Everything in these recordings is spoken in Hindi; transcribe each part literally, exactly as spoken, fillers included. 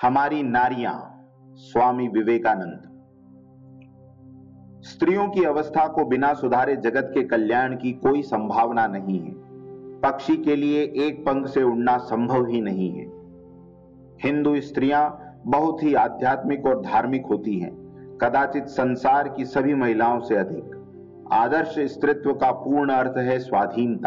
हमारी नारियां। स्वामी विवेकानंद। स्त्रियों की अवस्था को बिना सुधारे जगत के कल्याण की कोई संभावना नहीं है। पक्षी के लिए एक पंख से उड़ना संभव ही नहीं है। हिंदू स्त्रियां बहुत ही आध्यात्मिक और धार्मिक होती हैं, कदाचित संसार की सभी महिलाओं से अधिक। आदर्श स्त्रीत्व का पूर्ण अर्थ है स्वाधीनता।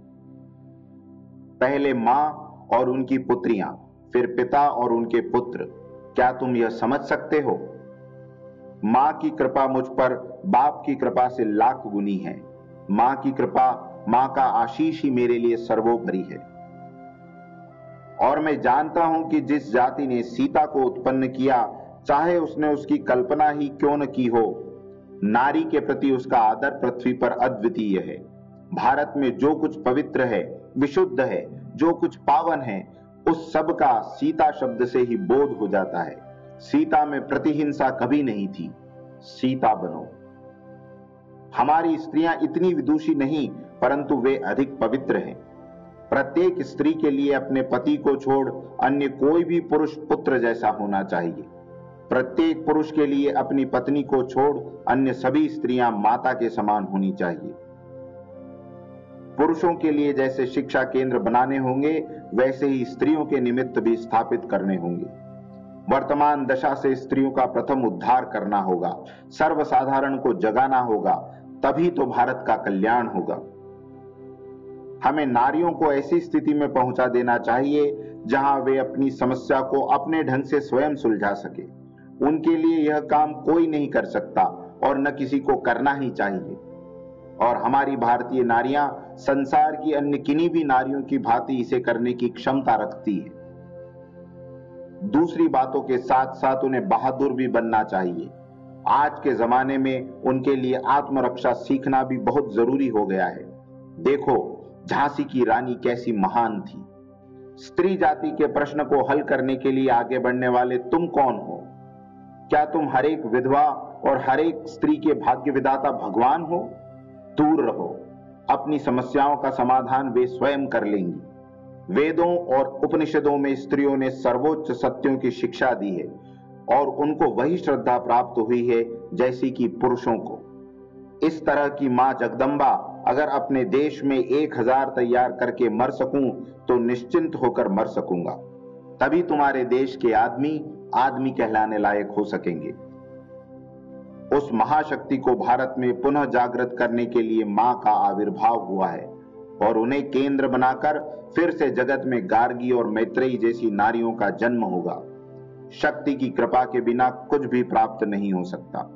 पहले मां और उनकी पुत्रियां, फिर पिता और उनके पुत्र। क्या तुम यह समझ सकते हो? मां की कृपा मुझ पर बाप की कृपा से लाख गुनी है। मां की कृपा, मां का आशीष ही मेरे लिए सर्वोपरि है। और मैं जानता हूं कि जिस जाति ने सीता को उत्पन्न किया, चाहे उसने उसकी कल्पना ही क्यों न की हो, नारी के प्रति उसका आदर पृथ्वी पर अद्वितीय है। भारत में जो कुछ पवित्र है, विशुद्ध है, जो कुछ पावन है, उस सब का सीता शब्द से ही बोध हो जाता है। सीता में प्रतिहिंसा कभी नहीं थी। सीता बनो। हमारी स्त्रियां इतनी विदुषी नहीं, परंतु वे अधिक पवित्र हैं। प्रत्येक स्त्री के लिए अपने पति को छोड़ अन्य कोई भी पुरुष पुत्र जैसा होना चाहिए। प्रत्येक पुरुष के लिए अपनी पत्नी को छोड़ अन्य सभी स्त्रियां माता के समान होनी चाहिए। पुरुषों के लिए जैसे शिक्षा केंद्र बनाने होंगे, वैसे ही स्त्रियों के निमित्त भी स्थापित करने होंगे। वर्तमान दशा से स्त्रियों का प्रथम उद्धार करना होगा, सर्वसाधारण को जगाना होगा, तभी तो भारत का कल्याण होगा। हमें नारियों को ऐसी स्थिति में पहुंचा देना चाहिए जहां वे अपनी समस्या को अपने ढंग से स्वयं सुलझा सके। उनके लिए यह काम कोई नहीं कर सकता और न किसी को करना ही चाहिए। और हमारी भारतीय नारियां संसार की अन्य किन्हीं भी नारियों की भांति इसे करने की क्षमता रखती है। दूसरी बातों के साथ साथ उन्हें बहादुर भी बनना चाहिए। आज के जमाने में उनके लिए आत्मरक्षा सीखना भी बहुत जरूरी हो गया है। देखो, झांसी की रानी कैसी महान थी। स्त्री जाति के प्रश्न को हल करने के लिए आगे बढ़ने वाले तुम कौन हो? क्या तुम हर एक विधवा और हर एक स्त्री के भाग्य विधाता भगवान हो? दूर रहो। अपनी समस्याओं का समाधान वे स्वयं कर लेंगी। वेदों और उपनिषदों में स्त्रियों ने सर्वोच्च सत्यों की शिक्षा दी है और उनको वही श्रद्धा प्राप्त हुई है जैसी कि पुरुषों को। इस तरह की मां जगदम्बा अगर अपने देश में एक हजार तैयार करके मर सकूं तो निश्चिंत होकर मर सकूंगा। तभी तुम्हारे देश के आदमी आदमी कहलाने लायक हो सकेंगे। उस महाशक्ति को भारत में पुनः जागृत करने के लिए मां का आविर्भाव हुआ है और उन्हें केंद्र बनाकर फिर से जगत में गार्गी और मैत्रेयी जैसी नारियों का जन्म होगा। शक्ति की कृपा के बिना कुछ भी प्राप्त नहीं हो सकता।